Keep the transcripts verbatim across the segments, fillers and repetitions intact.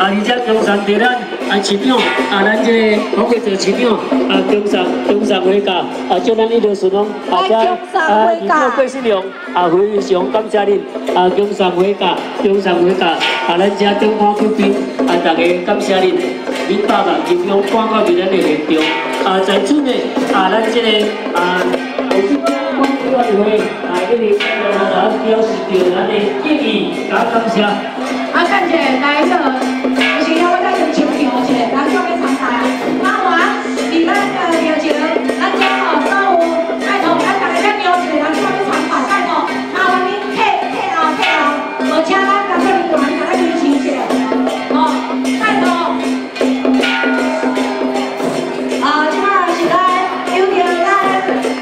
而且中山对咱啊市长啊，咱这个黄贵做市长啊，中山中山回家啊，祝咱一路顺风，啊，这啊，你这贵姓良啊，非常感谢恁啊，中山回家，中山回家啊，咱这中华救兵啊，大家感谢恁，恁百万英勇赶到咱的现场啊，在此呢啊，咱这个啊。 委员会啊，这里咱表示着咱的敬意，加感谢。 啊，感谢来个，就是要我来用唱跳一下，咱准备参赛啊。那完，伫咱个热情，咱这吼所有拜托，咱大家再邀一个人准备参赛，拜托，麻烦恁退退后退后，而且咱甲这里团甲咱支持一下，哦，拜托。啊，即摆是咱有着咱。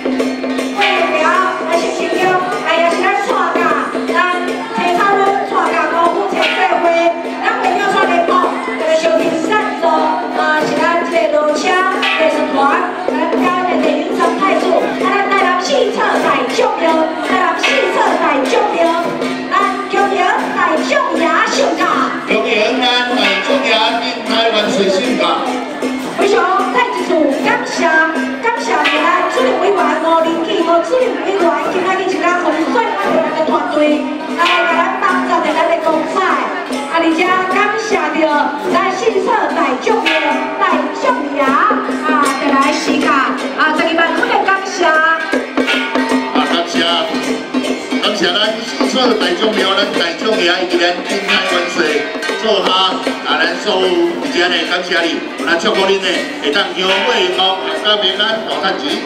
哎呀，是咱带教，咱提倡咱带教高富社会，咱朋友带联盟，这个小平赞助，啊，是咱这个路车艺术团，咱家的电影生态组，啊，咱带来四册大奖了，带来四册大奖了，咱恭迎大奖爷上架， 恭迎咱大奖爷进台湾水上架。 非常再一次感谢感谢咱主任委员吴林启、吴主任委员，今仔日一日很顺利咱的团队来给咱帮助着咱的公赛，啊，而且感谢着咱新社大奖的大奖爷啊，就来时间啊，十二万块的感谢。啊， 感谢感谢咱新社大奖了，咱大奖爷以及咱金台万岁做下。 啊，咱所有以前的感谢你，咱祝福恁呢会当享会福，甲平安大赚钱。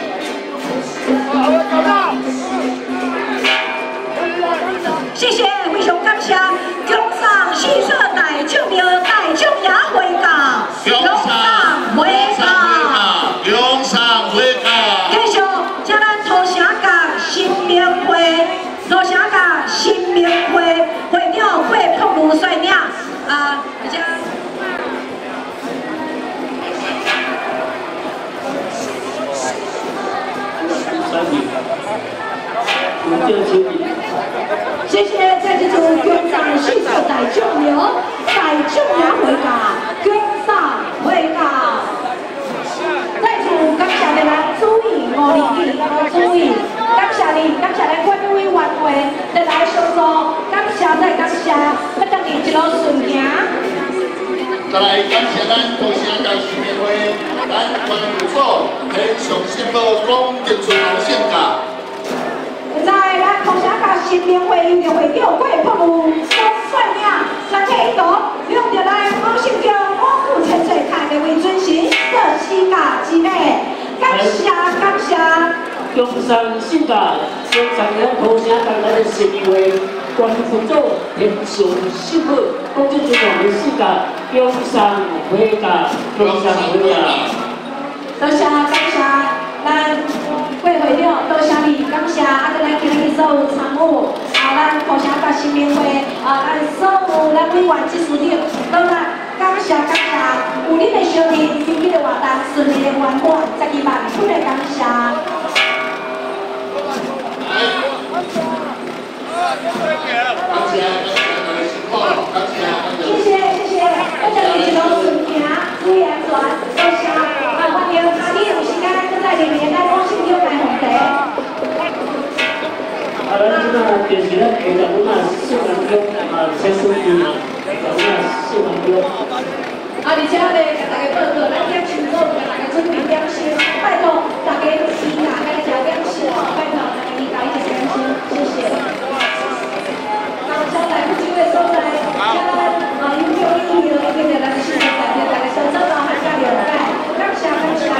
谢谢，非常感谢，恭上新社大奖的大奖爷回家， 恭上回家， 恭上回家。 继续，请咱土城甲新明会，土城甲新明会会长会碰如帅领。 啊，而且，谢谢在这组捐上新社大奖了，大奖爷回家，捐上回家。再次感谢咱主委吴林启、吴主委，感谢你，感谢咱管理委员会的来协助，感谢再感谢，要等你一路顺行。 再来感谢咱土城甲新民会，咱关务所天上信报广电处老县甲。 现在咱土城甲新民会有着会长郭柏如所率领，三个一同用着咱吴县长五府千岁看的为尊行，设四甲之内，感谢感谢。 中山新甲，中山咱土城甲咱的新民会。 关副组天上信报，讲这尊王的世界，中山回家，中山回家。 多谢感谢咱郭会长，多谢你，感谢啊！咱今日所有参与啊，咱土城甲新民会啊，咱所有咱委员技术长，都咱感谢感谢，有恁的相助，今日的活动顺利的圆满，十二万分的感谢。 感谢，感谢， 谢谢谢谢，我这里一路顺行，注意安全，多谢。啊，欢迎下日有时间咱再联系咱广信友来红茶。 啊，咱即马就是咱下十分啊四万钟啊，先顺利，十分啊四万钟。 啊，而且咧，甲大家报告，咱点群组甲大家准备点心，拜托大家时间来食点心，拜托大家理解一下点心，谢谢。 将来不机会所在，将来啊，有有意义了，一个咱是大家大家小小老汉家了解，感谢感谢。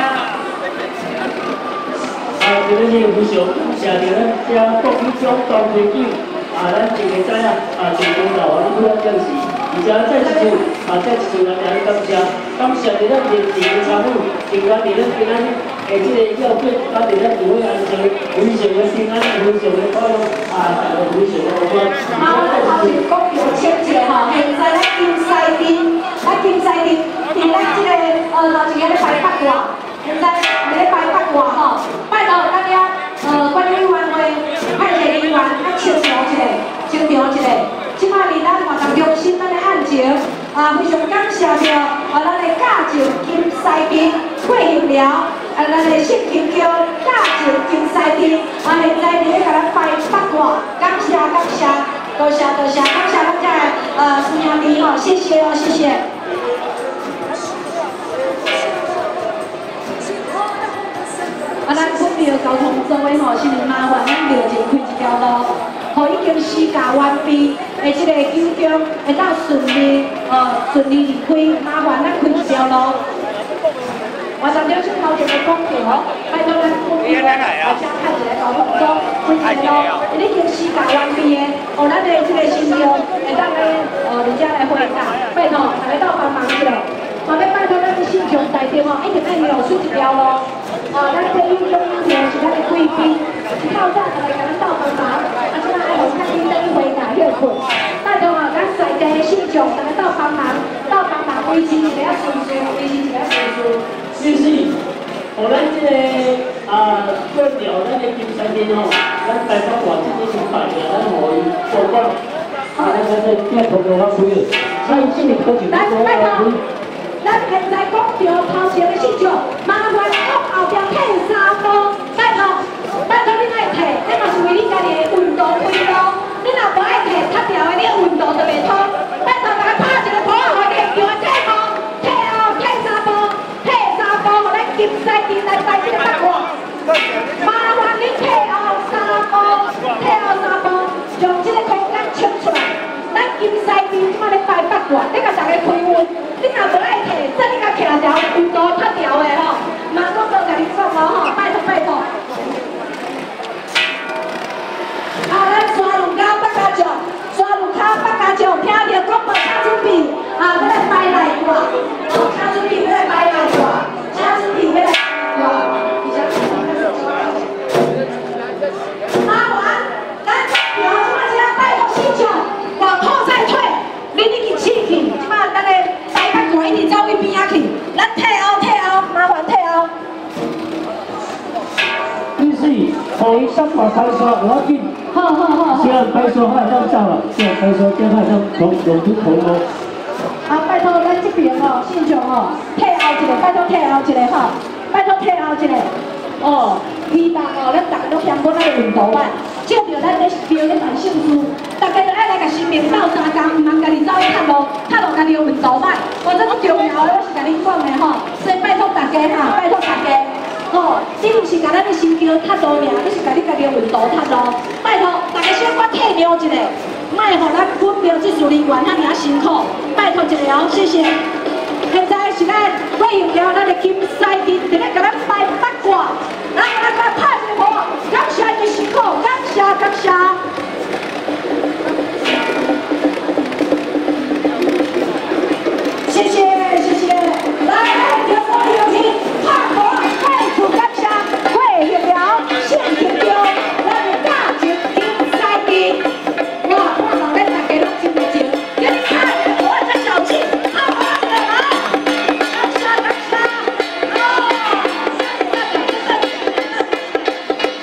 啊，今日非常感谢着咱遮国语奖当推奖啊，咱一个知影啊，成功到你不要正视，而且再一次啊，再一次咱来感谢，感谢着咱热情的参与，尽管伫咱今仔日下即个要紧，咱伫咱聚会安全，非常的平安，非常的快乐啊，大家非常的平安。 好，咱头前讲有请者吼，现在咱金西镇，咱金西镇伫咱即个呃头前个咧排八卦，现在咧排八卦吼，拜托大家呃管理委员会派一个人员来清查一下，清查一下，即摆伫咱活动中心咱咧案情啊，非常感谢谢着啊，咱的教授金西金配合了啊，咱的信金桥教授金西金啊，现在伫咧甲咱摆八卦，感谢感谢，多谢多谢，感谢咱遮呃师兄弟吼，谢谢哦，谢谢。 啊，咱准备交通座位吼，是毋麻烦咱庙前开一条路，互已经施加完毕的即个九中会当顺利呃顺利离开，麻烦咱开一条路。我昨天是头前的讲着哦，拜托咱准备大家开一个交通座，开一个路，已经施加完毕的，互咱的即个新庙会当来呃伫遮来回答，拜托大家到帮忙一下。 嘛要拜托咱的信众台中哦，一定要绕出一条路。哦，咱这有中央庙是咱的贵宾，到早就来甲咱斗帮忙，啊，即摆爱互较紧等于回答休困。拜托哦，咱在地的信众大家斗帮忙，斗帮忙维持一个顺序，维持一个顺序。 就是，互咱这个啊，过掉咱的金山店吼，咱台北外这个新摆的，咱互伊做光，啊，咱咱这变头个较贵了，所以这个可就来，拜托。 咱现在讲到头前的信众，麻烦往后边退三步，拜托，拜托你爱退，这嘛是为你家己的运动规路，你若无爱退，擦掉的你运动就袂通。拜托大家拍一个鼓，互你叫我退步，退后退三步，退三步，互咱金西镇来摆这个八卦。麻烦你退后三步，退后三步，用这个空间冲出来。咱金西镇即摆咧摆八卦，你甲大家开运。 你若无爱摕，这你甲徛条运动拍条的吼，嘛我都甲你讲哦吼，拜托拜托。啊，咱山路口北家将，山路口北家将，听到广播请准备，啊，要来摆内挂，哦，请准备要来摆内挂，请准备要来挂，而且麻烦，咱有什么请拜托信众，往后再退，你已经起去，即摆咱的。 一直走去边仔去，咱退后退后，麻烦退后。 第四，互伊上马开车，我要紧。 好好好。 先开车快上上了，先开车先快上从永福头路。 啊，拜托咱这边哦，信众哦，退后一个，拜托退后一个哈，拜托退后一个。哦，希望哦，咱大家都相关咱的运动版，照着咱咧标咧办手续，大家都爱来甲新民斗相共，毋通家己走去探路，探路家己的运动版。我这最重要的，我是甲你讲的吼，所以拜托大家哈，拜托大家，吼，你毋是甲咱的新桥探路尔，你是甲你家己的运动探路。拜托大家小可体谅一下，莫互咱本庙技术人员遐尔辛苦，拜托一下哦，谢谢。现在是咱会用了咱的金西金，伫咧甲咱摆八卦，来来来拍一个鼓，感谢你辛苦，感谢感谢。谢谢谢谢，来来，有我有请拍鼓，快速感谢会用了现金票，咱的价值金西金，哇，看到咱大家拢真热情，你看我这小气，好好的来。 感谢感谢，哦，谢谢大家，谢谢。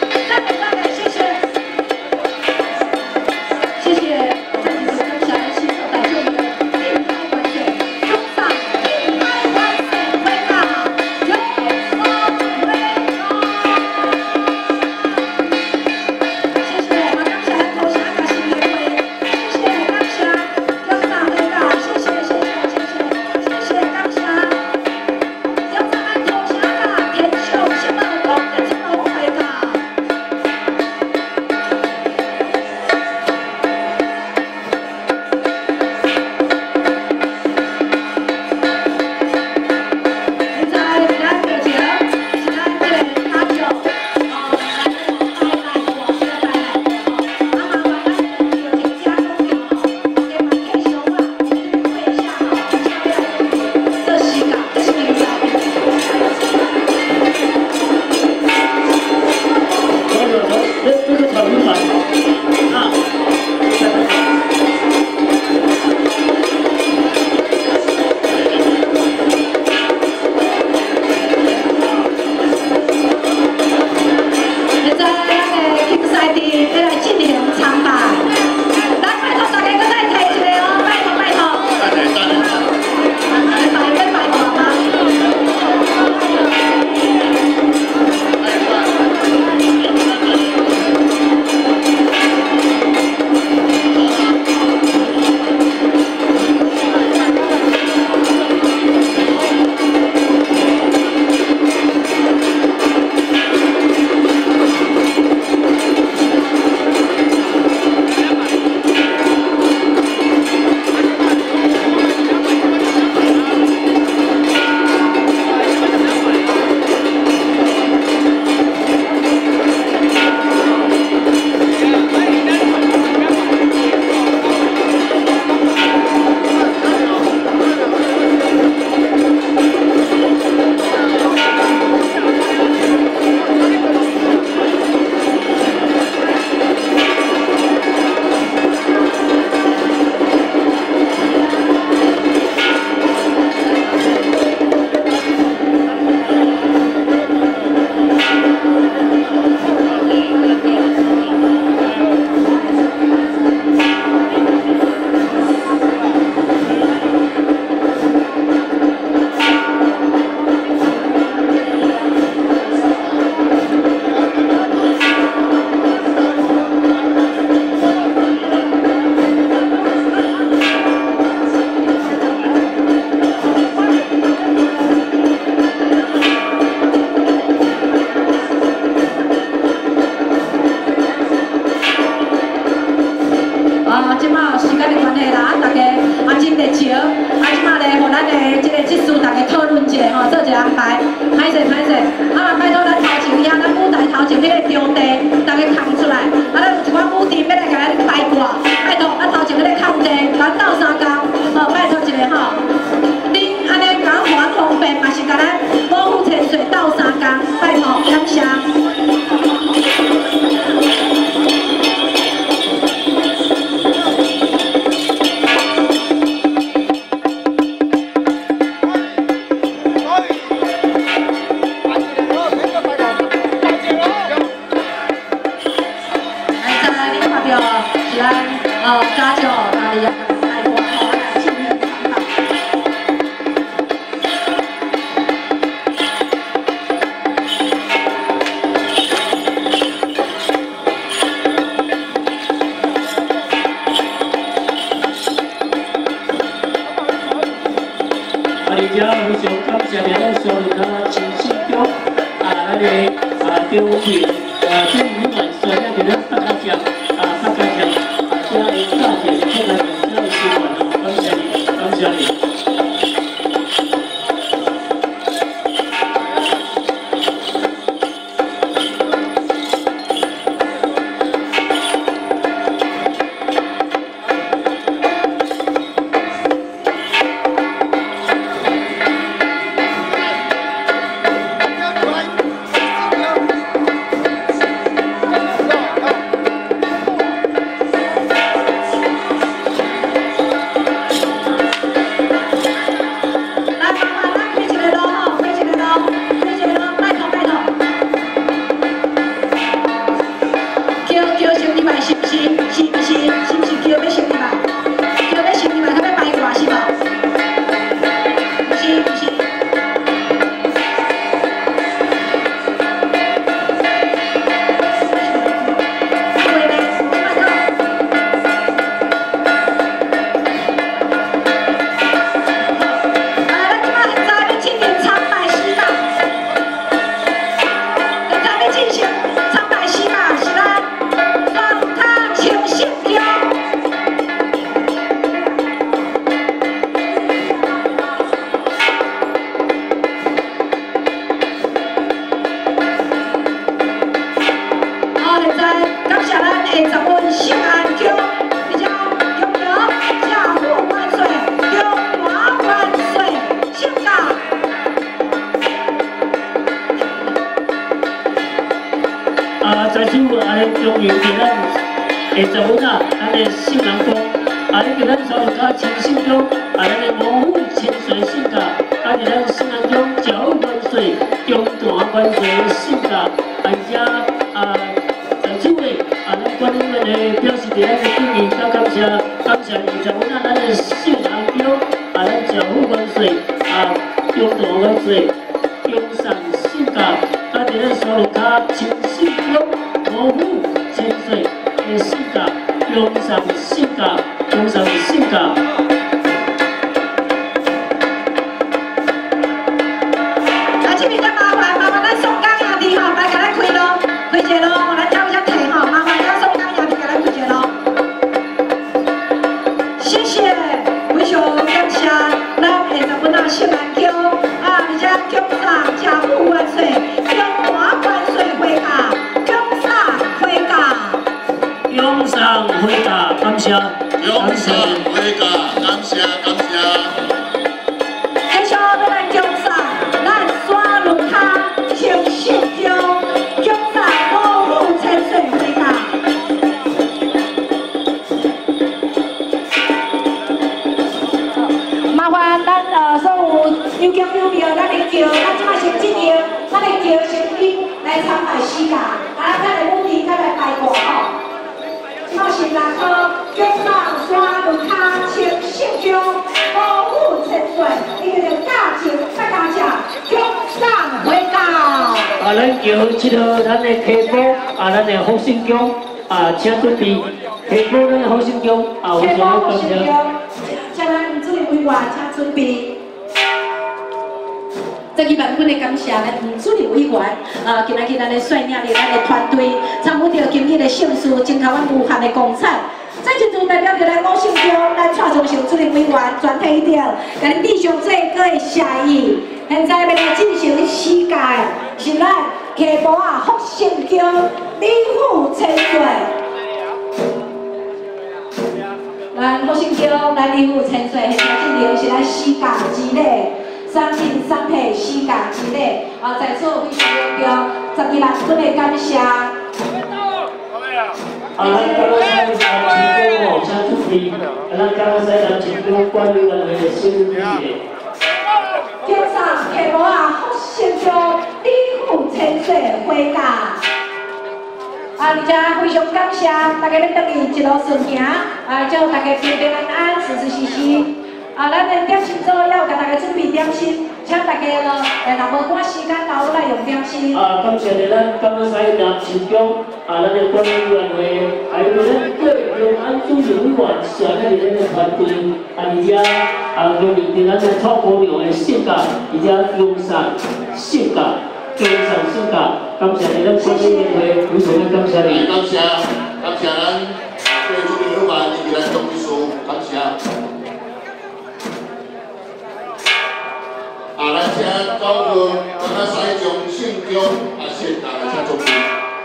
个招，啊，即马咧，互咱的即个技术大家讨论一下吼，做一个安排。歹势歹势，啊，拜托咱头前遐，咱舞台头前迄个场地，大家空出来。啊，咱有一款舞池要来甲咱排挂，拜托，啊头前迄个空地，咱斗相共，吼，拜托一下吼。恁安尼甲我还方便，嘛是甲咱五虎千岁斗相共，拜托，感谢。 哦，家教哪里呀？哎，我好来庆祝长跑。 啊，而且非常感谢咱所有的亲戚中啊，咱的啊中委啊中委员所在的咱大家讲啊大家讲。 这样一大点，现在有这样新闻哦，感谢你，感谢你。啊，在此安尼中意给咱会十分啊，咱的新郎公，啊，你给咱所有较亲信中，啊，咱的五虎千岁性格，啊，给咱新郎中脚后万岁，中大万岁的性格，而且啊，在此位啊，咱观众们的表示对咱的敬意，甲感谢，感谢二十分啊，咱的新郎公，啊，咱脚后万岁，啊，中大万岁，中上性格。 啊！伫咧所有较亲信中五虎千岁的性格，用上性格，用上性格。 啊，这边再麻烦麻烦咱宋江兄弟吼，来甲咱开路，开一个路，咱跳一下腿吼，麻烦咱宋江兄弟甲咱开一个路。谢谢，非常感谢咱二十分啊新郎宫啊，而且恭上家父万岁。 永上回答，感谢， 永上回答，感谢感谢。 接下来咱永上，咱山路卡清信中，永上五虎千岁回答。麻烦咱呃所有有叫有庙，咱的叫，咱即马先进行，咱的叫先去来参拜四家，啊，咱的母弟再来拜过吼。 我是人科永上山路卡清信中五虎千岁，伊个叫大情大家谢，永上回教。 啊，咱叫即个咱的提波，啊，咱的福星宫，啊，请准备提波咱的福星宫，啊，非常感谢。 请咱主任委员请准备。 再去万分的感谢咱主任委员，呃，今仔日咱的率领的咱的团队，参与到今日的盛事，征求阮无限的光彩。 这阵就代表着咱五姓中，咱蔡宗成主任委员全体一条，甲恁弟兄做各位谢意。现在要来进行诗届，是咱溪埔啊福兴宫李府千岁。咱福兴宫咱李府千岁，现在进行是咱诗届之礼。 三进三体四界之礼，啊，在此非常隆重，十二万分的感谢。 啊，咱刚刚在咱成都哦，先注意，咱刚刚在咱成都关于咱的新日节。 敬上溪埔啊，福兴宫李府千岁回家。啊，而且非常感谢大家要等于一路顺行，啊，祝大家平平安安，事事时时。 啊，咱的点心组也有给大家准备点心，请大家咯，诶，若无赶时间，留来用点心。 啊，感谢咧，咱刚刚在咱成都啊，咱的管理委员会，还有咱各永安主任委员，下面的咱的团队，啊，而且啊，就面对咱的超过量的性格，而且友善性格，友善性格，感谢咧，咱管理委员会，非常的感谢你。 感谢，感谢咱各主任委员以及咱总秘书，感谢。 啊，咱请到个咱啊西中信中啊，先大家请注意。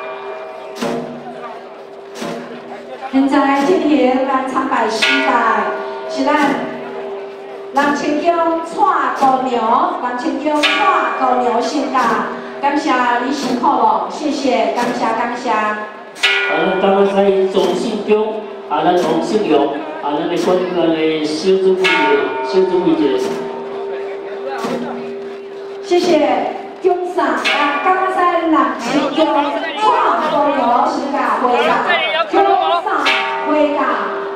现在进行咱参拜诗届，是咱人称宫蔡姑娘，人称宫蔡姑娘性格，感谢你辛苦了，谢谢，感谢感谢。 啊，咱刚刚在中信中啊，咱王信荣啊，咱的管理员的小组委员，小组委员。 谢谢中上啊，刚刚在南青宫跨公园是噶回家，中上回家。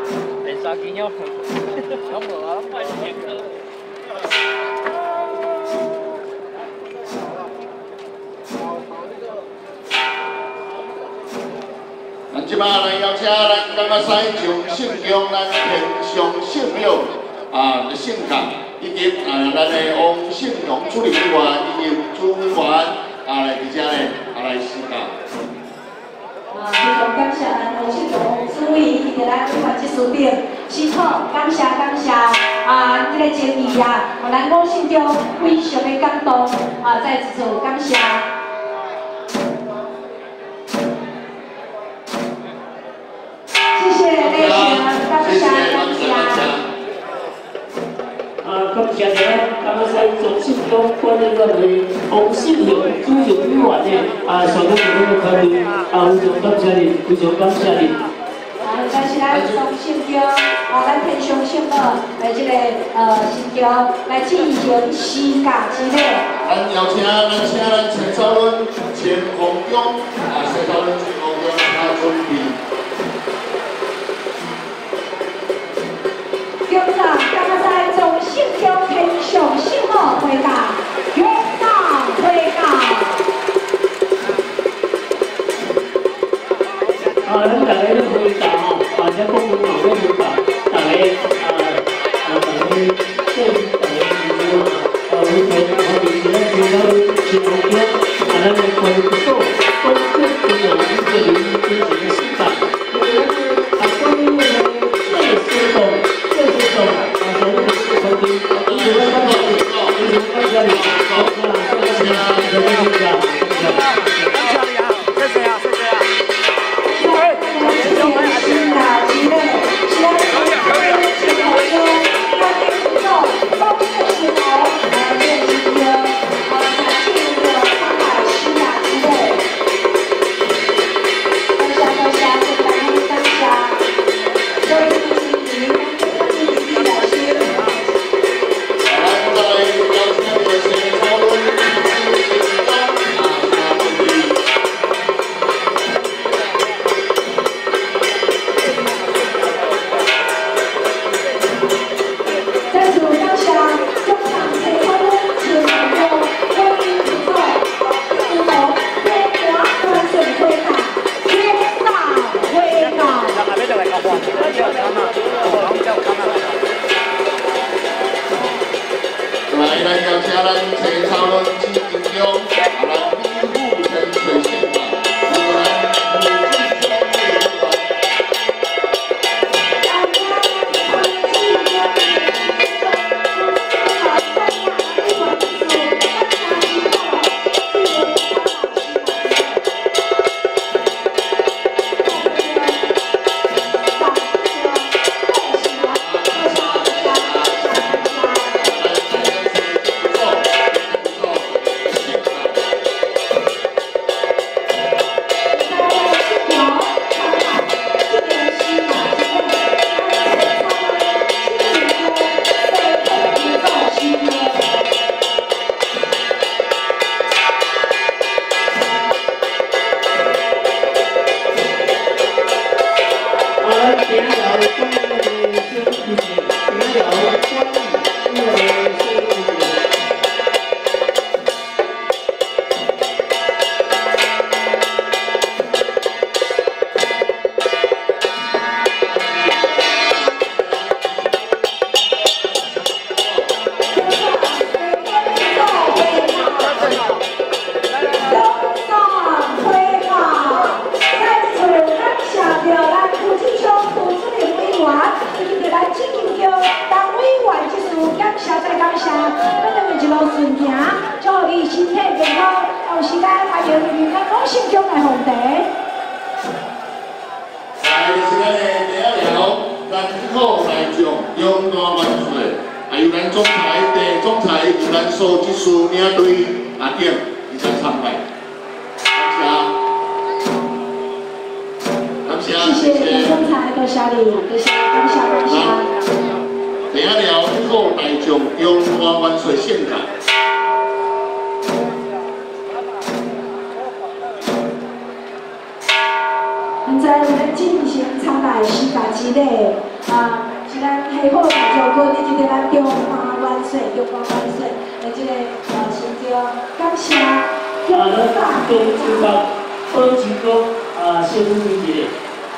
咱即摆来邀请咱刚刚西上信中咱天上圣庙啊的性格。 以及啊，咱的王信荣主任委员以及主委员啊来伫遮咧啊来施教。 啊，非常感谢咱王信荣主委以及咱委员技术长辛苦，感谢感谢啊，这个情谊啊，互咱王信中非常的感动啊，再次感谢。谢谢内行，感谢感谢。 啊，感谢咧，刚刚在中信中管理员的王信荣主任委员呢，啊，上面的团队啊，非常感谢你，非常感谢你。 啊，现在是咱中信宫啊，咱天上圣母来这个呃神宫来进行诗届之礼。 咱邀请，咱请咱陈昭伦、前洪中啊，陈昭伦、前洪中来准备。 今日刚刚在中信宫天上圣母回家，永上回家。 啊，咱大家都回家吼，啊，这公园嘛要回家，大家啊啊，大家对大家就是啊，为着我们现在听到新闻中，啊，咱的关注度都更重要，一个零进行示范，因为啊，关于呢这些活动。 这些种啊，所谓的市场经，你觉得他们有什么感觉？好，那谢谢大家，谢谢大家，谢谢。感谢你啊，谢谢啊，谢谢啊。哎，谢谢我们新的之类，希望大家可以继续关注，关注之后，都是时候来练习歌，啊，来进入这个参拜新的之类。感谢感谢，感谢感谢，所以。 来，咱邀请咱陈超伦主任中，啊，咱李富成水性啊，咱吴志忠委员。 信宫的皇帝。 来就是咱的第一条，咱好大众勇敢万岁，还有咱总裁第总裁由咱所技师领队阿点以上参拜，感谢，感谢， 谢谢总裁，多谢你，多谢，感谢感谢。 第一条好大众勇敢万岁献感。 现在我们进行参拜四大之礼，啊，是咱黑虎大将军，以及咱中华万岁、中华万岁的这个呃成就，感谢中华中秋节、保持讲啊，先支持。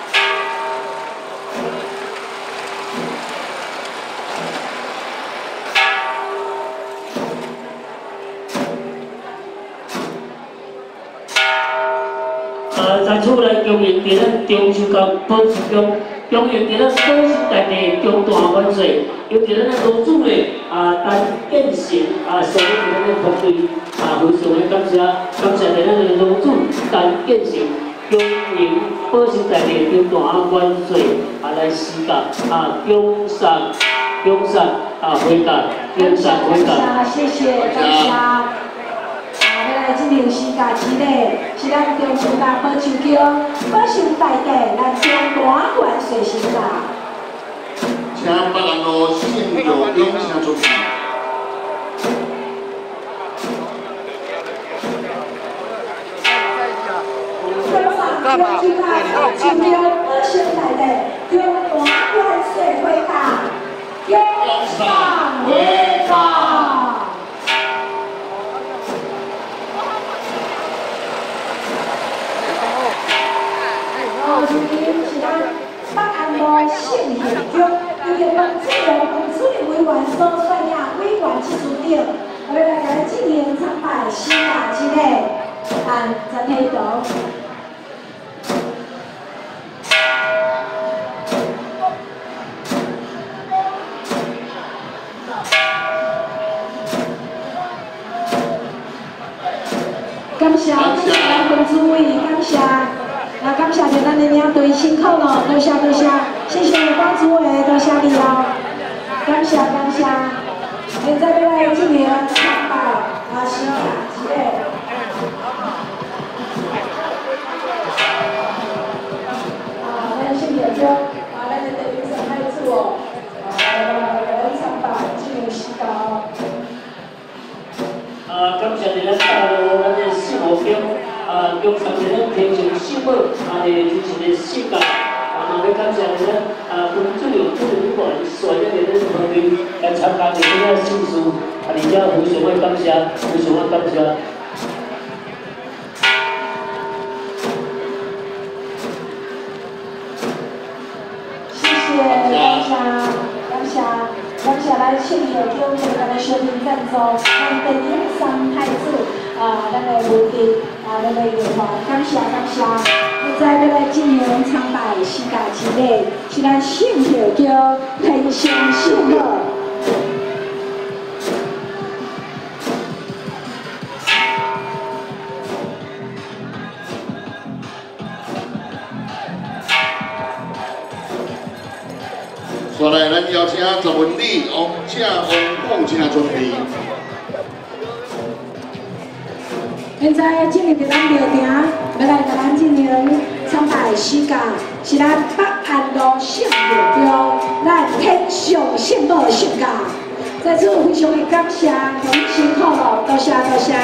呃，在厝内供应伫咱中秋节保持宫，供应伫咱保生大帝中大万岁，由伫咱的罗主嘞啊，陈建成啊，所有伫咱的团队啊，非常的感谢，感谢伫咱的罗主陈建成供应保生大帝中大万岁啊，来施教啊，恭送恭送啊，回家，恭送回家。 谢谢，感谢。要来进行四大之礼，是咱中秋大保寿宫保寿大帝，咱中大万岁神驾。 请北安路信友永请出席。 中秋大保寿宫保寿大帝，中大万岁回家，永上回家。后面是咱北安路信贤宫，由于黄子荣、黄子荣委员所率领委员技术长，我要来甲进行参拜四大之礼，按全体图。感谢感谢咱黄主委，感谢。啊，感谢着咱的领队辛苦了，多谢多谢，谢谢关主委，多谢你哦，感谢感谢。现在要来进行参拜啊，四大之礼。啊，咱信义宫啊，咱的地平山太子哦，啊，来参拜进行祈祷。 啊，感谢咱大陆咱的四五宫。啊，用上咱天上圣母啊的主持的圣教，啊，也要感谢咱啊分主流主流委员率领的咱团队来参加这个庆祝，啊，而且非常的感谢，非常的感谢。 谢谢，感谢，感谢，感谢咱信义宫的咱的小品赞助，咱地平山太子啊，咱的无敌。啊，咱的愿望，感谢感谢。现在要来进行参拜四大之礼，是咱信义宫天上圣母。 接来，咱邀请陈文礼、王正、王富请准备。 现在进入着咱庙埕，要来甲咱进行参拜四教，是咱北安路圣庙宫，咱天上圣母的圣教。在此非常的感谢，同辛苦了，多谢多谢。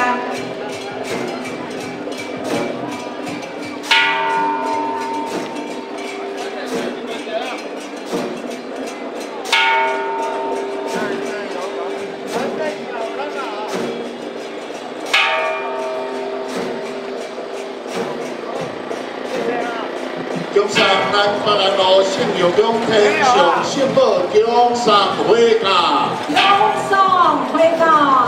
恭送咱北安路信义宫天上圣母恭送回家。 恭送回家。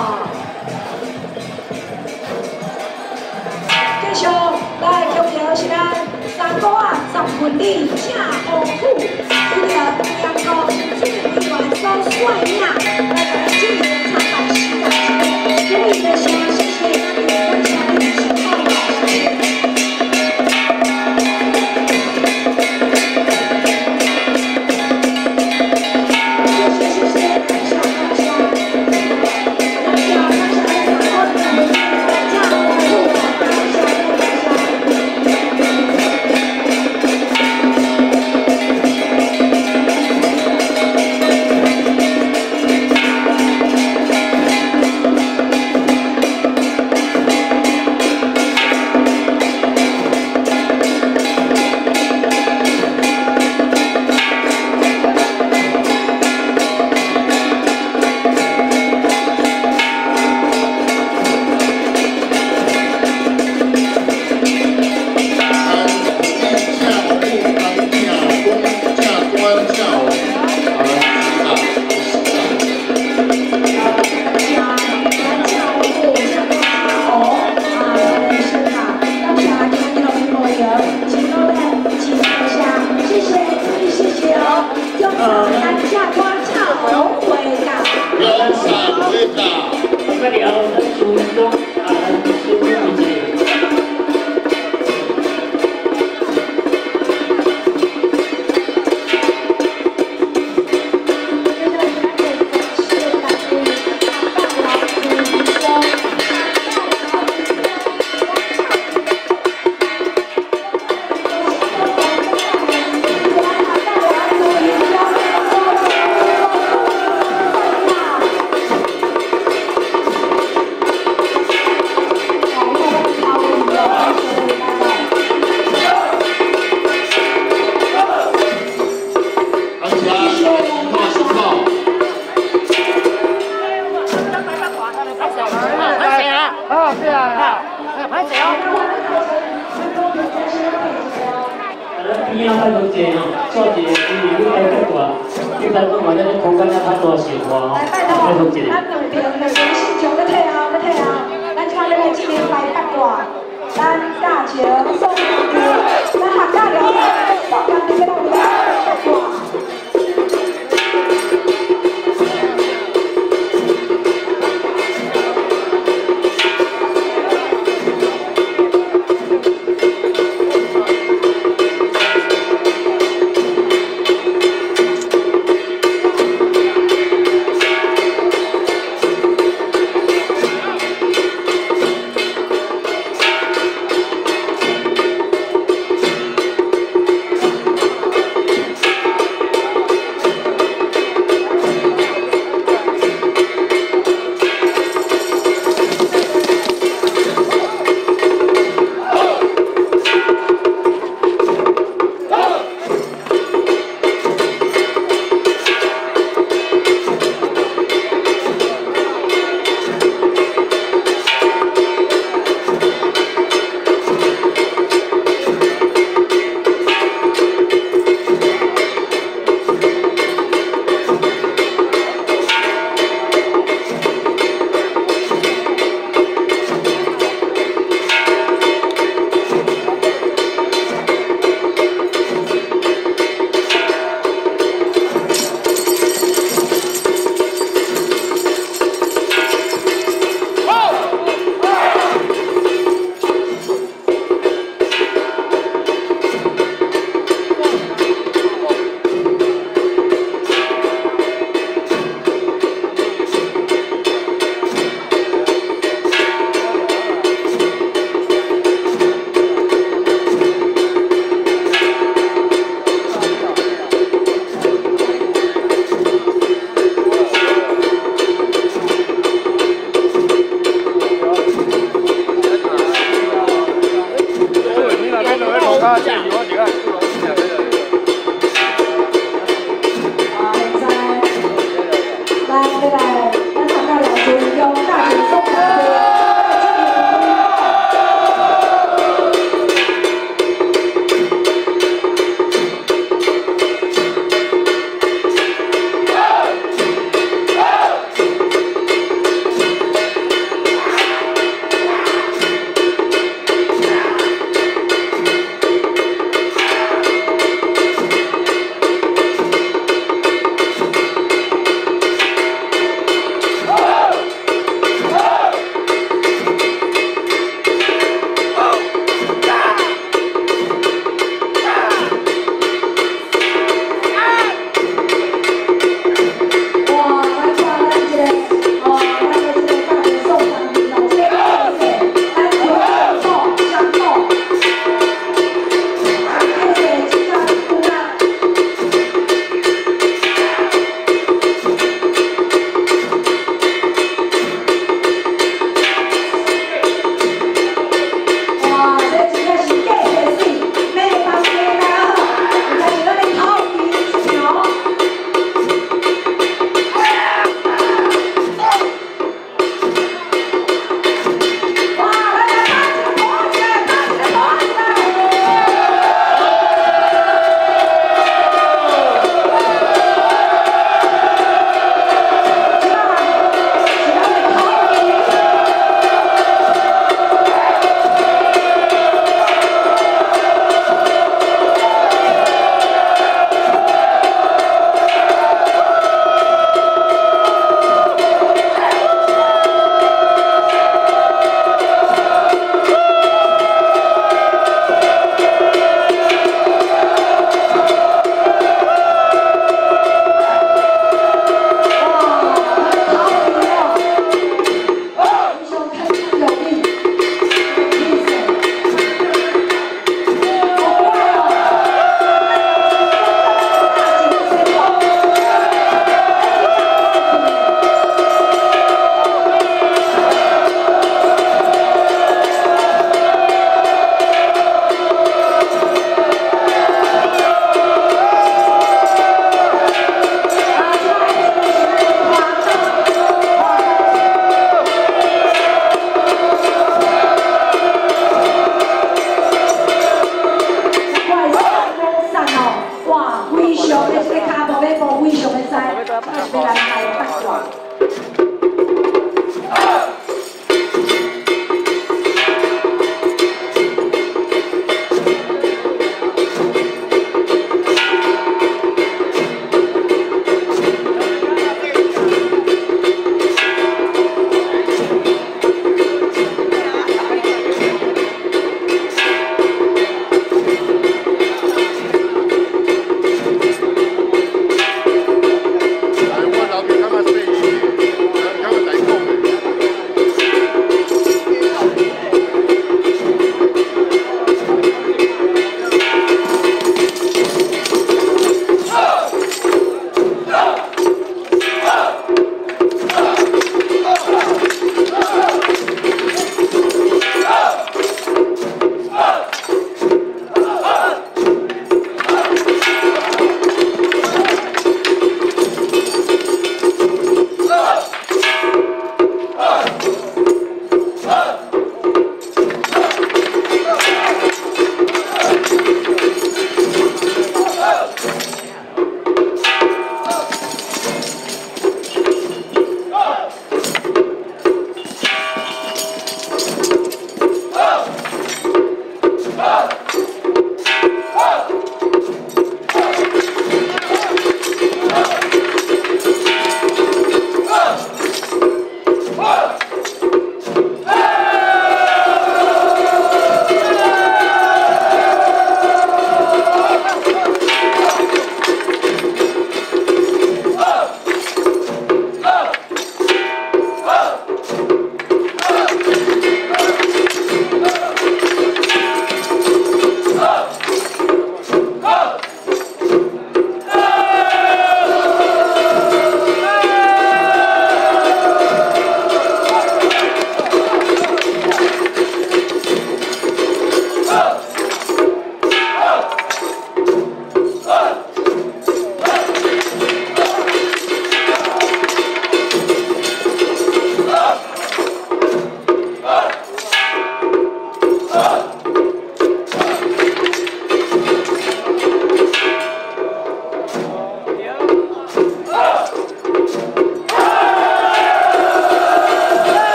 继续来恭迎是咱三哥啊，十分礼正王府，有着阳光主委员所率领，来咱进行参拜四大之礼，主委的谢谢谢谢，感谢你辛苦了，谢谢。 边啊，拜托者吼，做一个因为你来较大，你来讲话咧，你空间咧较大小可吼，拜托者。 咱两边两边信众咧退后，咧退后，咱即摆咧来进行排八卦，咱大桥送上去，咱客家了，送上去咧来八卦。 啊， 这个骹步要步非常的窄，要来开八卦。 我老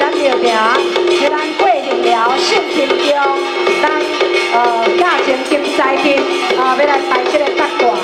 咱庙埕，是咱过年了圣天宫，咱呃价钱经济厅啊，要来摆这个八卦。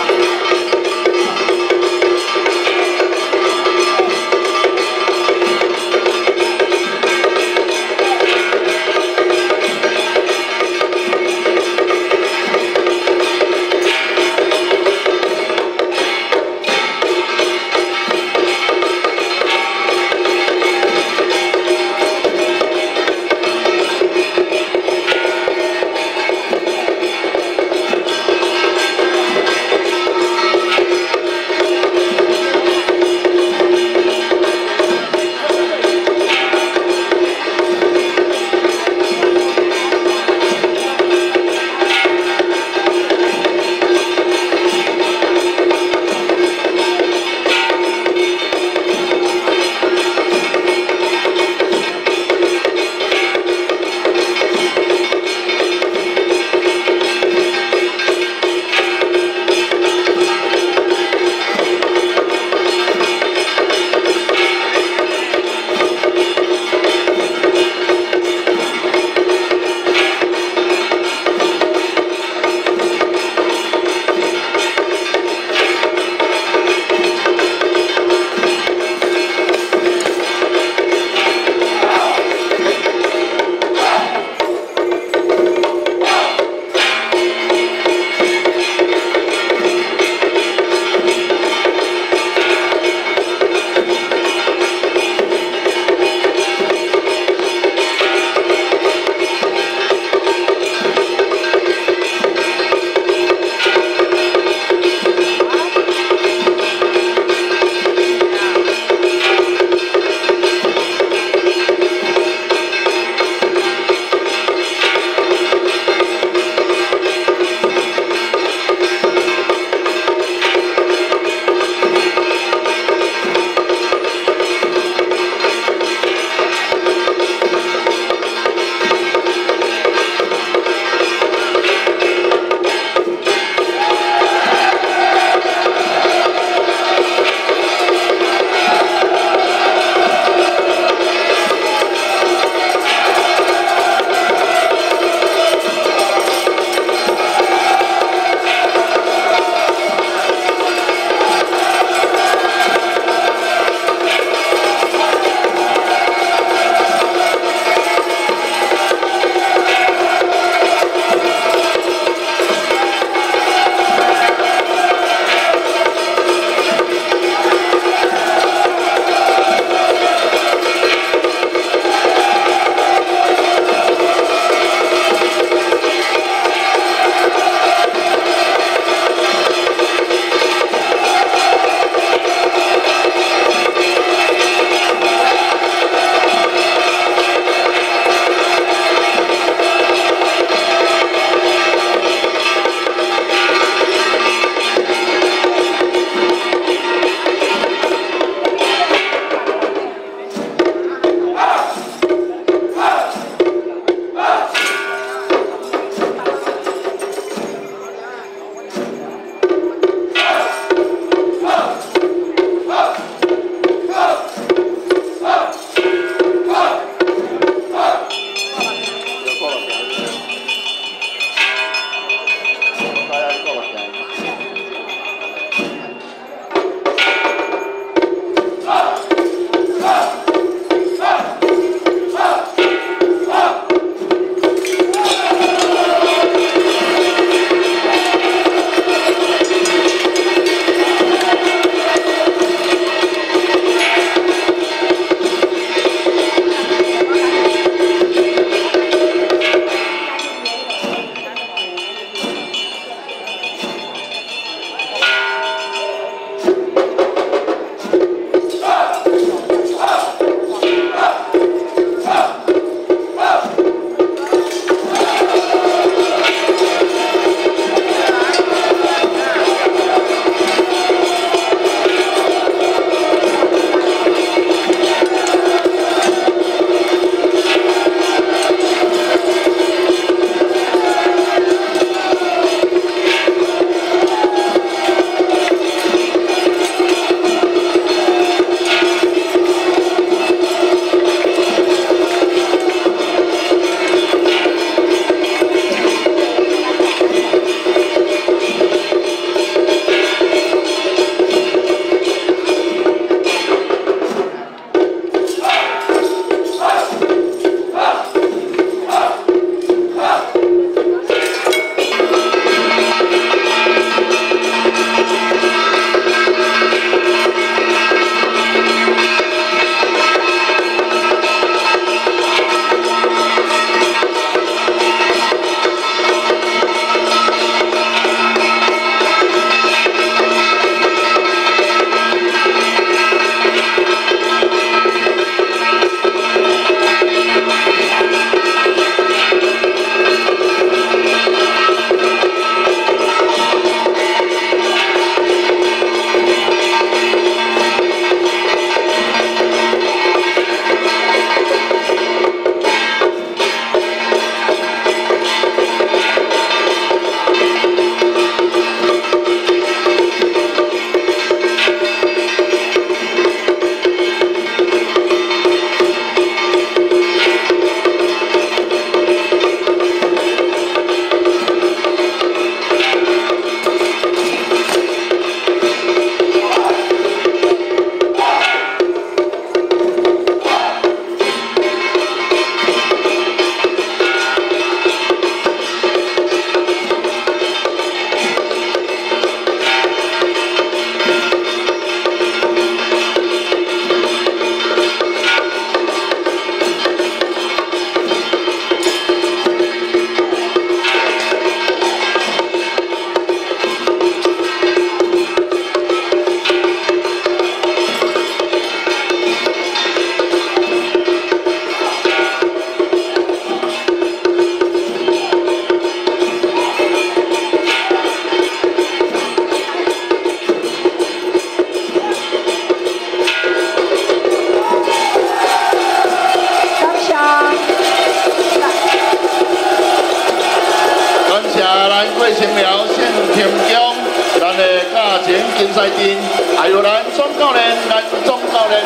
咱郭成苗、谢天江，咱的嘉情金赛丁，还有咱总教练、咱总教练。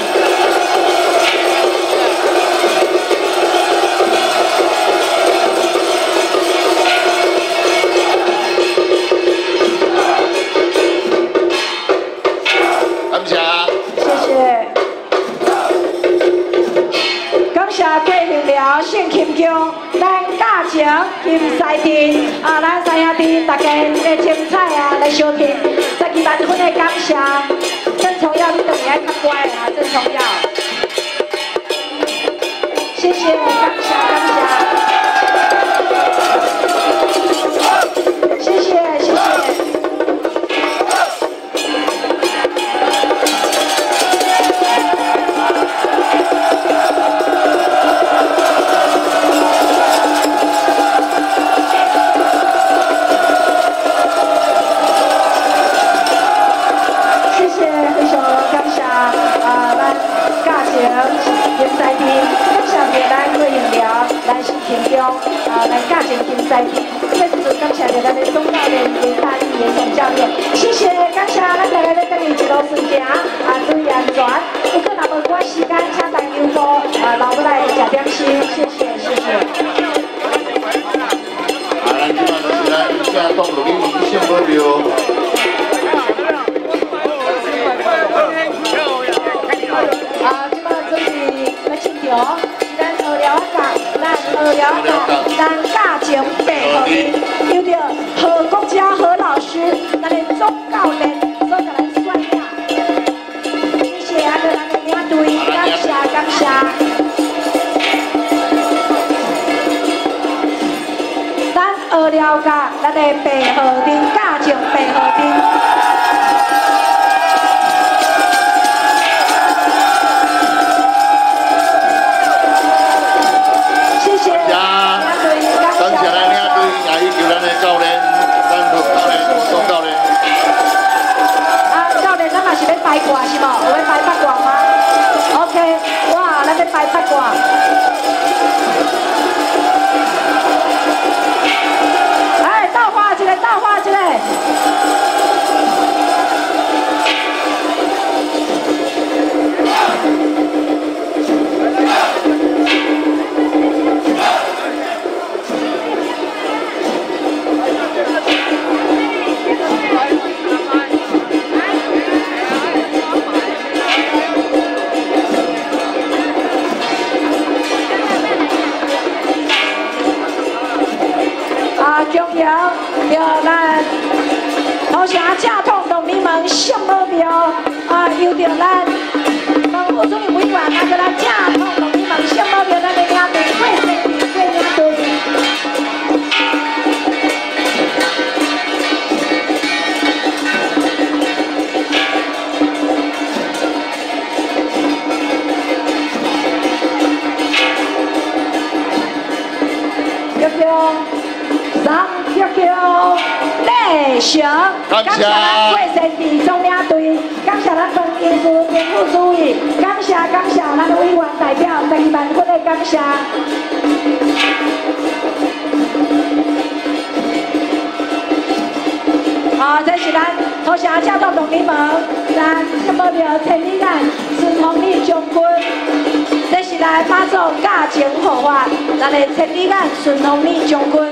感谢。 谢谢。感谢郭兴辽、谢金江。 咱嘉情金赛丁啊，咱三兄弟大家来精彩啊，来收听，十二万分的感谢。郑重耀，你当然爱较乖啊，郑重耀。谢谢，感谢感谢，谢谢谢谢。 金赛丁，感谢着咱郭兴辽、咱是田中啊，咱嘉情金赛丁，再次感谢着咱的总教练林大义严总教练，谢谢，感谢咱大家在等于一路顺行啊，注意安全。如果若无赶时间，请大牛哥啊留下来食点心，谢谢谢谢。 啊，咱今晚就是咱正当录音上好料。 啊，即摆准备来亲场，是咱二寮甲，咱二寮甲，咱嘉情白河边，有着何国家何老师，咱的总教练所甲咱选领，谢谢啊，咱的领队，感谢感谢。咱二寮甲，咱的白河边，嘉情白河边。 感谢咱领队，也以及咱的教练，咱副教练、总教练。 啊，教练，咱嘛是要排卦是无？有要排八卦吗 ？OK， 哇，咱要排八卦。哎，倒花一个，倒花一个。恭迎着咱头城正统农民们上目标啊，由着咱农副主任委员，啊，着咱正统农民们上目标，咱的领队郭胜利郭领队。叫叫。 上叫叫内翔，感谢咱郭胜利总领队，感谢咱彭医师、田副主任，感谢感谢咱的委员代表，十二万分的感谢。啊，这是咱头城正统农民们，咱什么叫千里眼顺风里将军，这是咱马祖嘉情护法，咱的千里眼顺风里将军。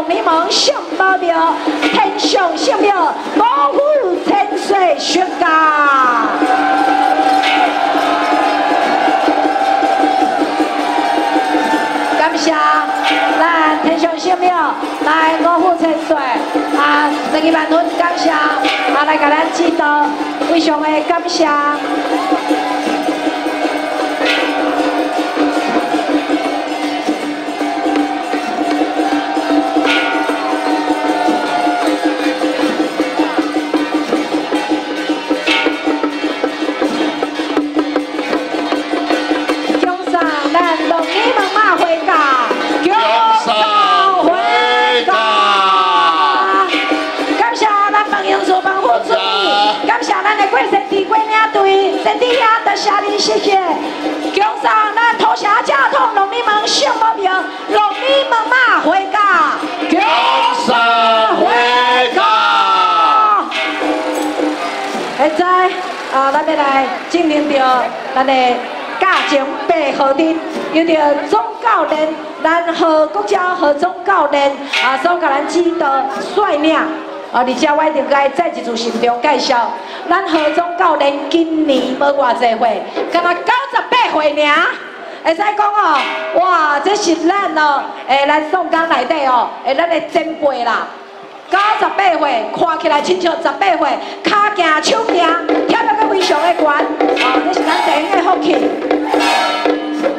你们上宝庙，天上圣庙，五虎千岁宣家。感谢咱天上圣庙来五虎千岁啊，十二万分感谢啊，来甲咱指导，非常的感谢。谢谢，恭送咱土城正统龙里门圣母庙，龙里门马回家，恭送回家。现在啊，咱要来进行着咱的驾前备贺日，由着总教练，咱何国家何总教练啊，所甲咱指导率领。啊！而且我一定该再一次慎重介绍，咱何总教练今年无偌济岁，敢若九十八岁尔。会使讲哦，哇，这是咱哦，诶，咱宋江内底哦，诶，咱的前辈啦。九十八岁，看起来亲像十八岁，骹行手行，跳得阁非常的悬。哦，这是咱第一个福气。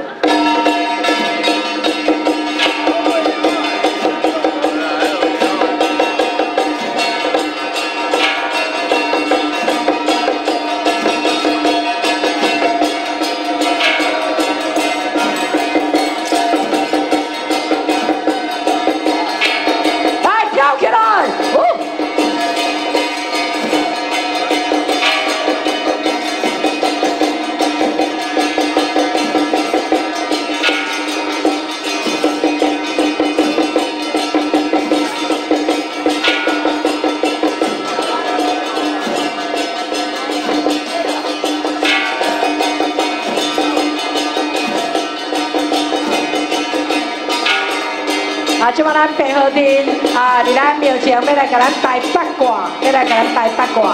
啊，即摆咱白河镇啊，伫咱庙前要来甲咱拜八卦，要来甲咱拜八卦。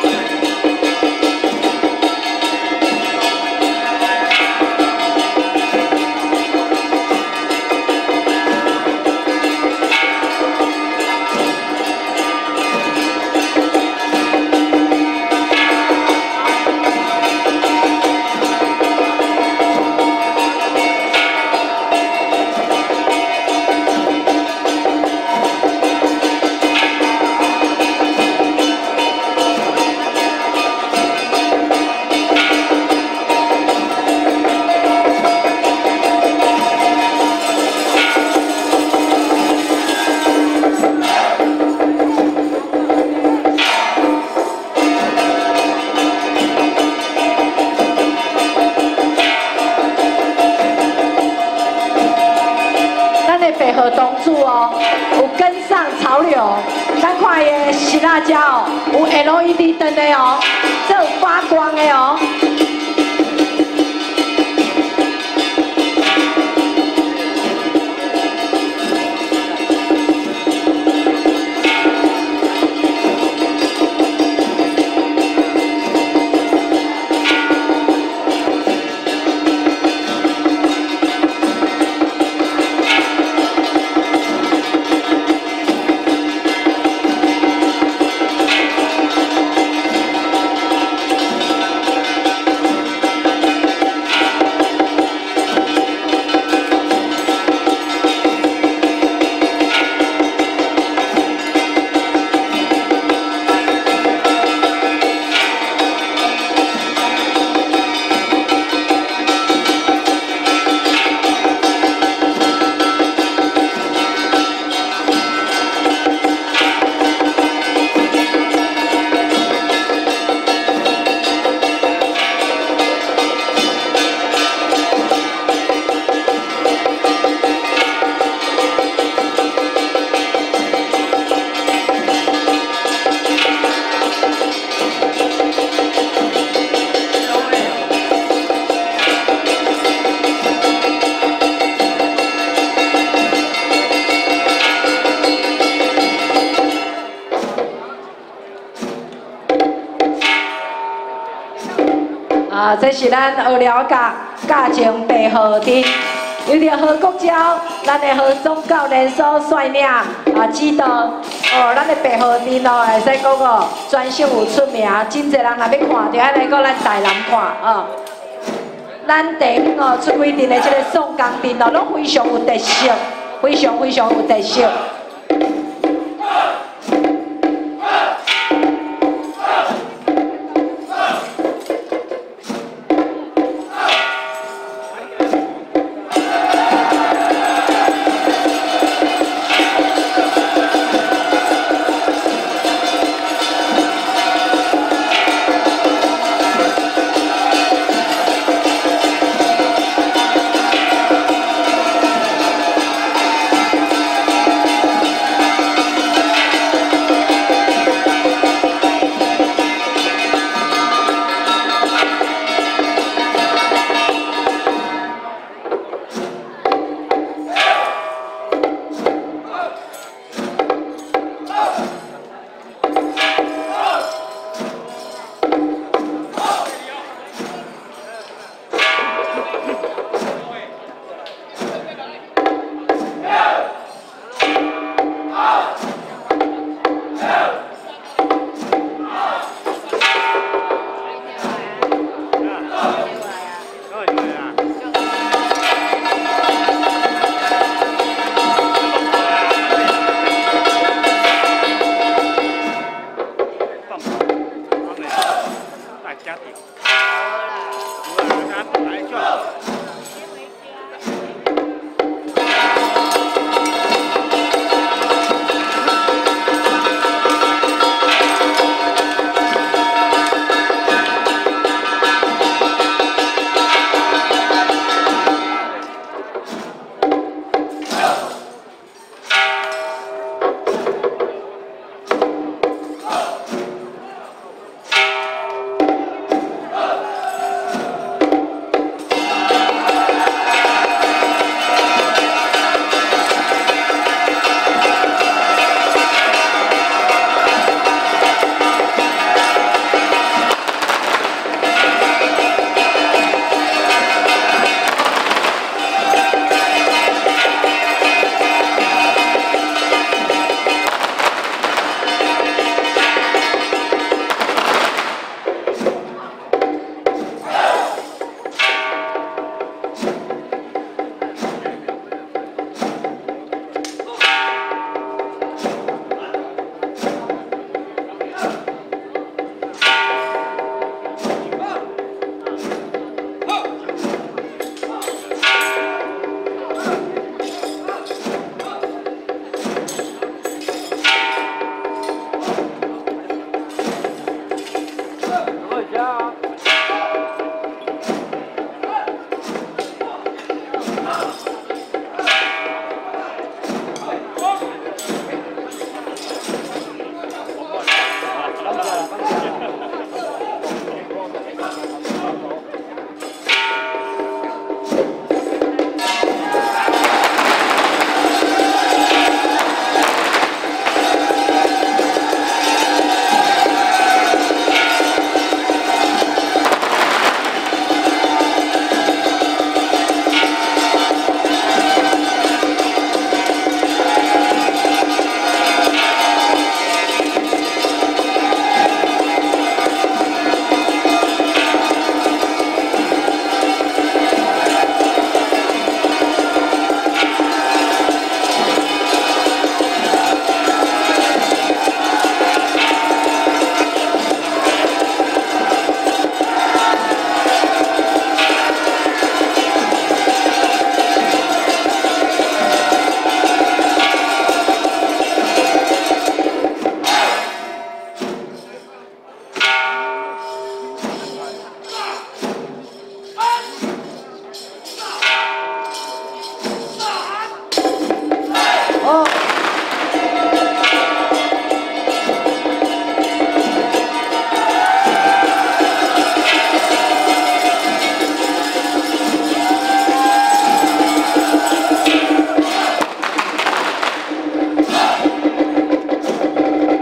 配合东主哦，有跟上潮流。咱看伊的石辣椒哦，有 L E D 灯的哦，这有发光的哦。 啊，这是咱二寮甲嘉情白河镇，有着何国娇，咱的何总教练所率领啊指导，哦，咱的白河镇哦，会使讲哦，专属有出名，真侪人若要看，就爱来到咱台南看哦。咱地方哦出几阵的这个宋江镇哦，拢非常有特色，非常非常有特色。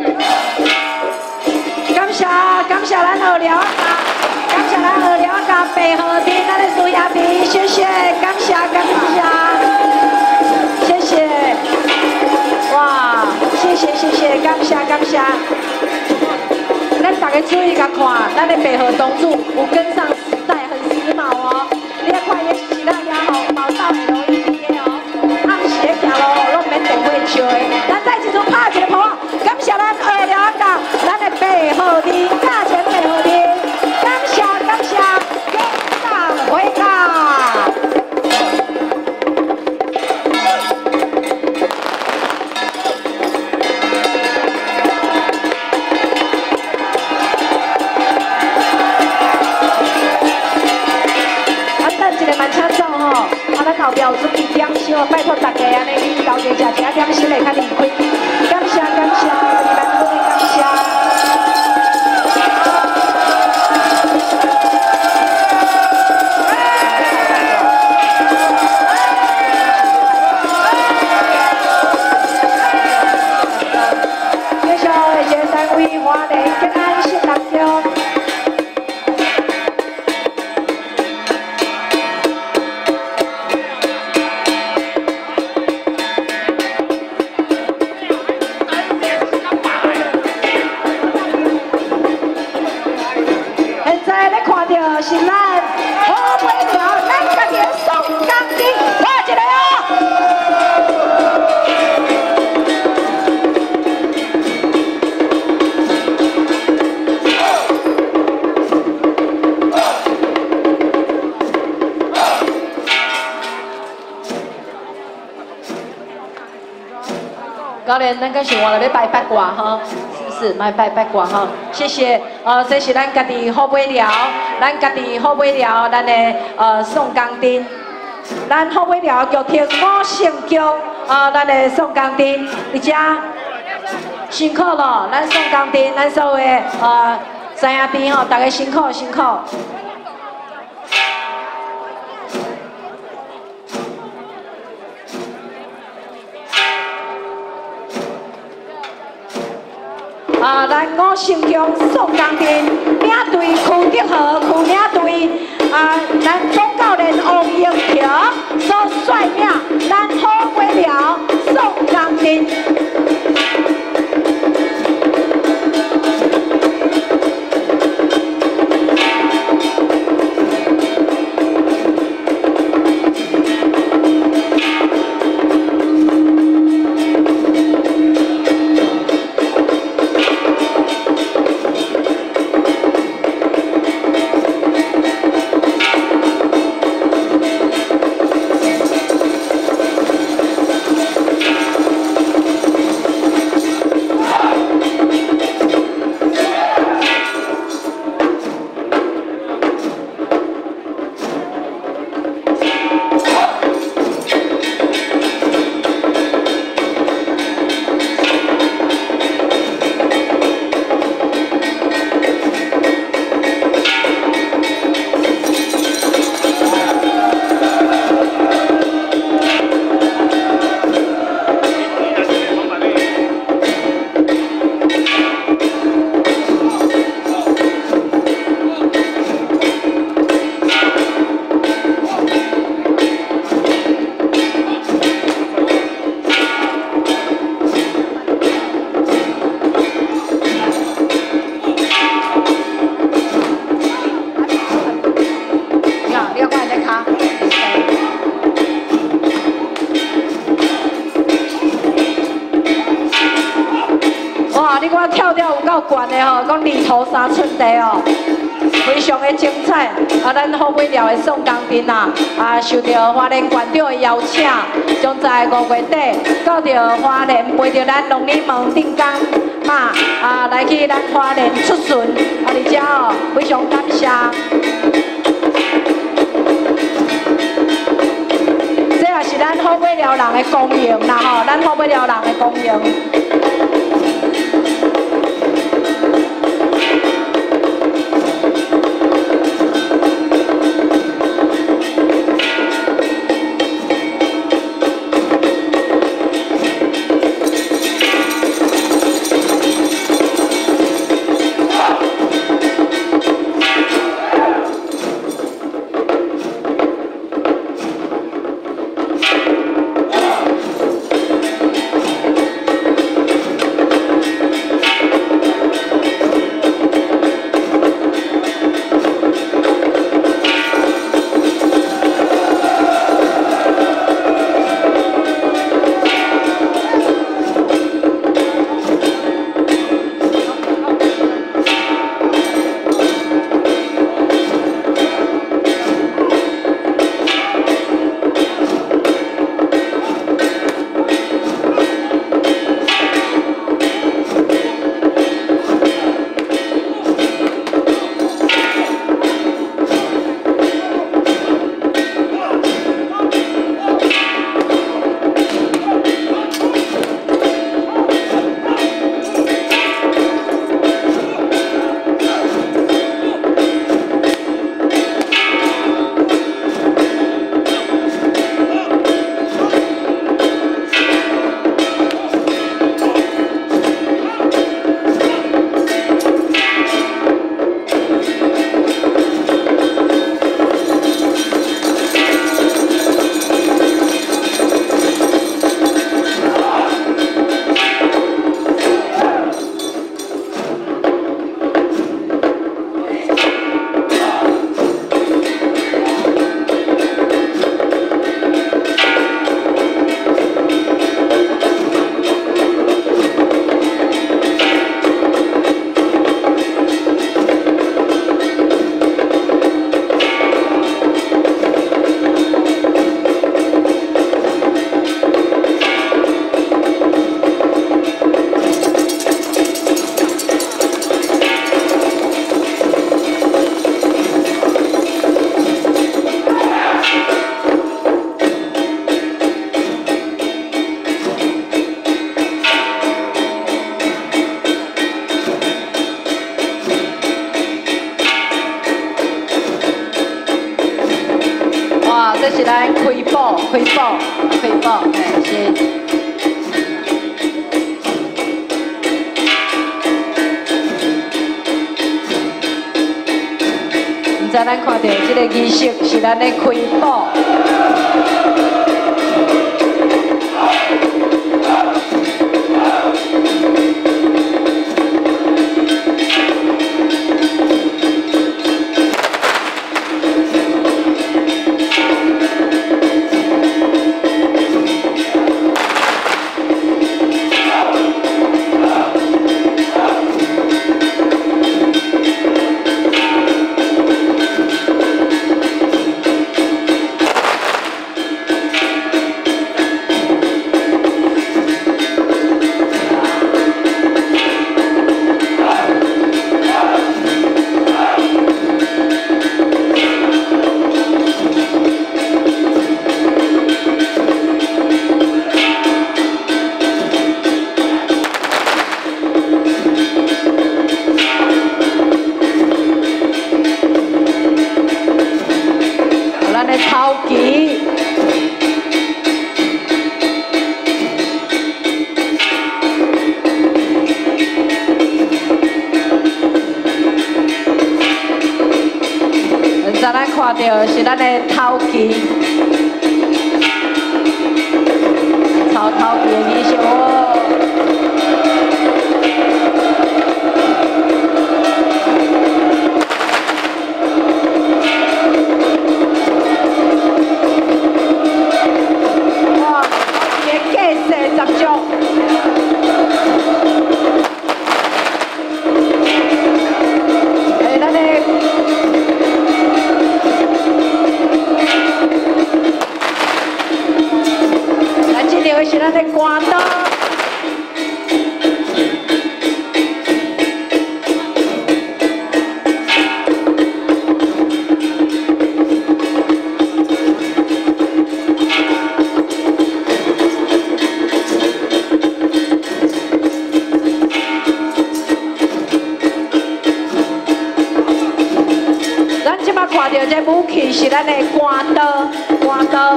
感谢咱二寮啊，感谢咱二寮啊， 看，咱的白河东主有跟上时代，很时髦哦。你来看，伊是咱家吼毛豆 L E D 的哦，暗时的行路拢免电话笑的。咱再一次拍一个波，感谢咱二寮甲咱的白河町，价钱白河町，感谢感谢，跟上回家。 后壁有准备点心，拜托大家安尼去交接食一点心会较离开。感谢感谢，咱们的感谢。介绍的这单位花莲吉安新南乡。 是咱好不了，咱家己的宋江丁，看一个哦。教练，咱个是换了要拜八卦哈。 是，卖拜拜挂哈，谢谢。呃，这是咱家己好尾寮，咱家己好尾寮，咱的呃宋江丁，咱好尾寮剧厅五圣宫，呃，咱的宋江丁，而且辛苦了，咱宋江丁，咱所有的呃三兄弟吼，大家辛苦辛苦。 啊，咱五圣宫宋江丁领队区德和区领队啊，咱总教练王英桥所率领，咱好尾寮宋江丁。够悬的吼，讲二头三寸地哦，非常的精彩。啊，咱好尾寮的宋江丁啊，啊，受到花莲县长的邀请，将在五月底到着花莲陪着咱龙年门顶港嘛，啊，来去咱花莲出巡，啊，而且哦，非常感谢。这也是咱好尾寮人的公营啦吼，咱好尾寮人的公营。 开宝，开宝，哎，是。唔知咱看到这个仪式是咱的开宝。 咱咱看到是咱的头旗，草头旗的仪式哦。哇，头旗的架势十足。 是咱的关灯，咱即马看到这武器是咱的关刀，关刀。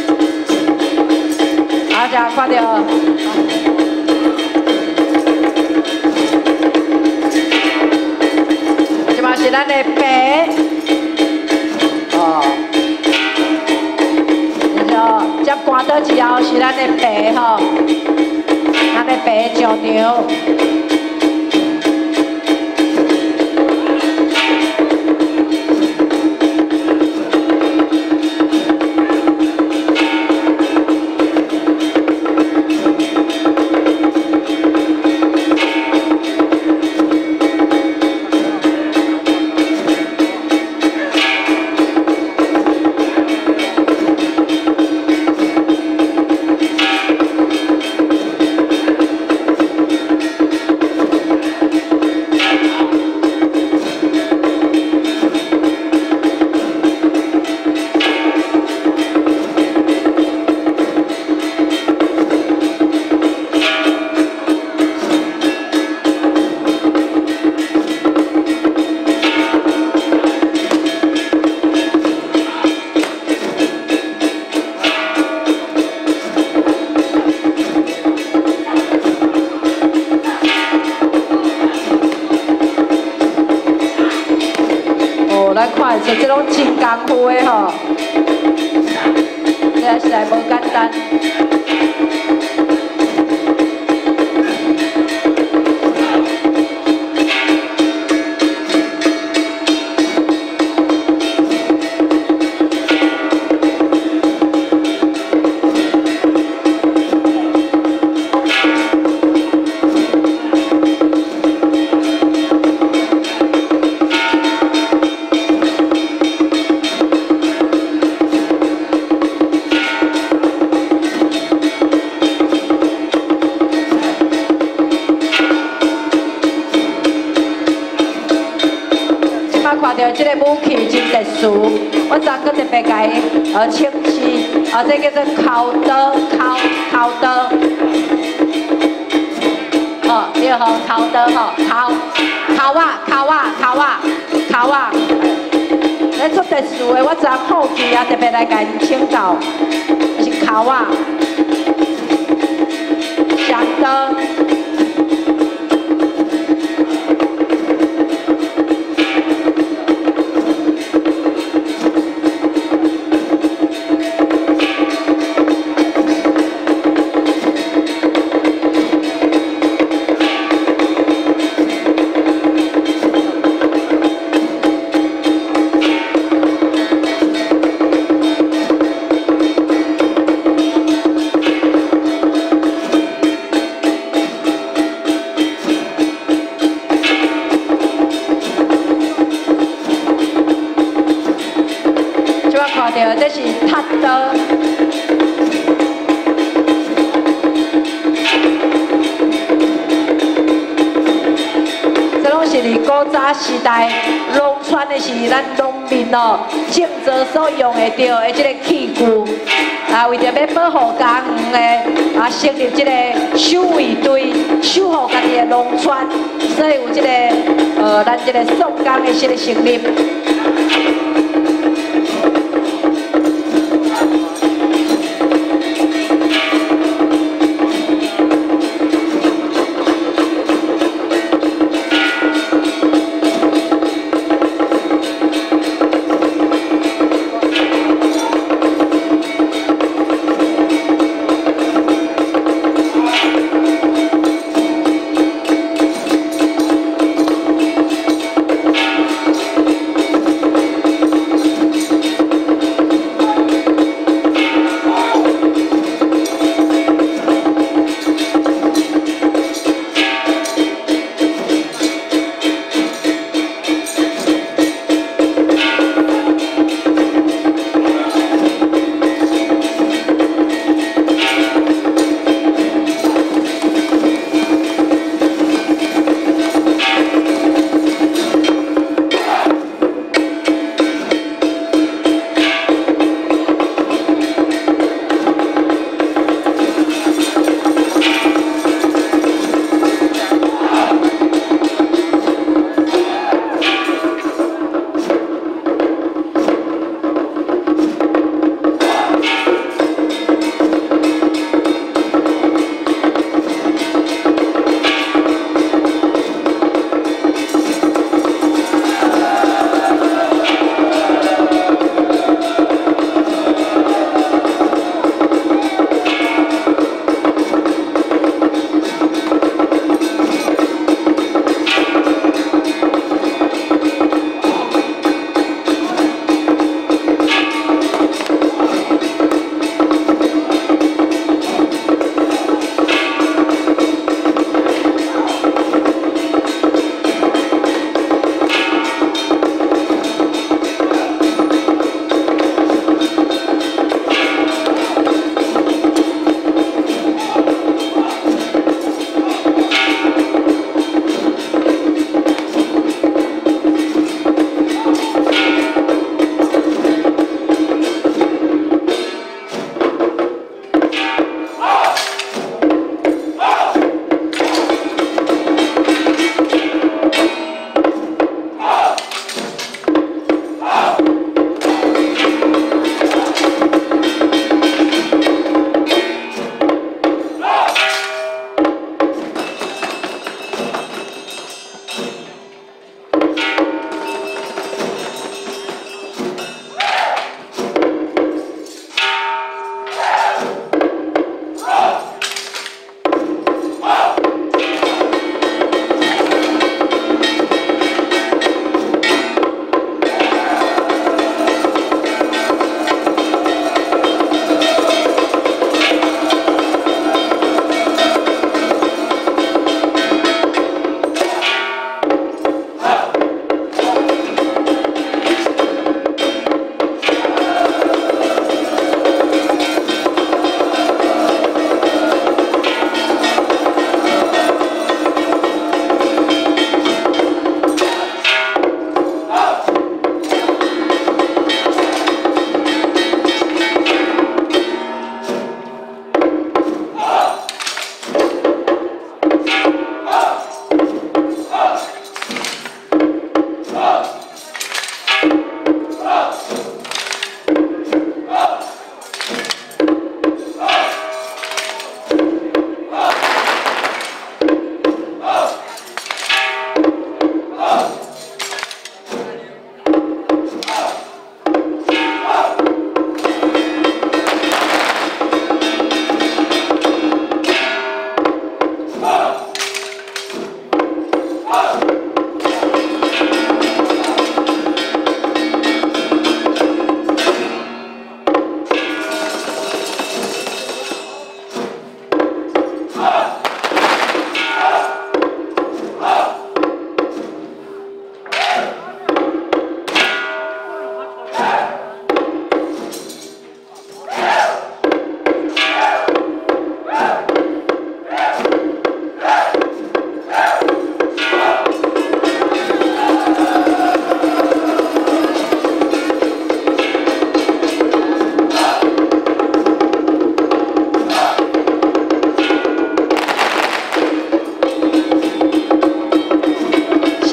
大家看到，这嘛是咱的白，哦，就接关刀之后是咱的白吼，咱的白上场。 咱看是这种真功夫的吼，这实在无简单。看到这个武器真特殊，我昨个特别甲伊呃清示，啊，这叫做烤刀，烤烤刀，哦，对吼，烤刀吼，烤烤啊，烤啊，烤啊，烤啊， 咧做特殊的，我昨后期啊特别来甲因请教，就是扣啊、香刀。 看到这是塔刀，这拢是伫古早时代农村的是咱农民哦种植所用的着的这个器具，啊，为着要保护家园的啊，成立这个守卫队，守护家己的农村，所以有这个呃，咱这个宋江的这个成立。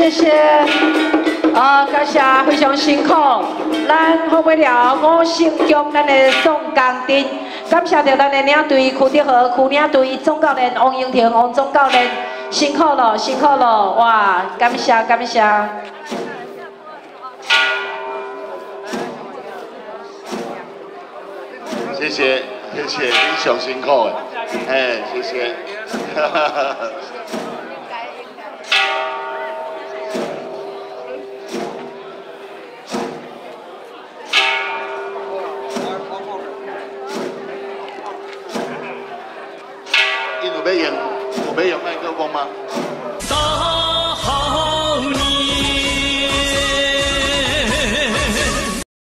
谢谢，啊，感谢非常辛苦，咱好不了五成宫咱的宋江丁，感谢着咱的领队区德和区领队总教练王英婷王总教练，辛苦了辛苦了，哇，感谢感谢。 谢谢谢谢，你上辛苦的，哎，谢谢。因有要用有要用麦克风吗？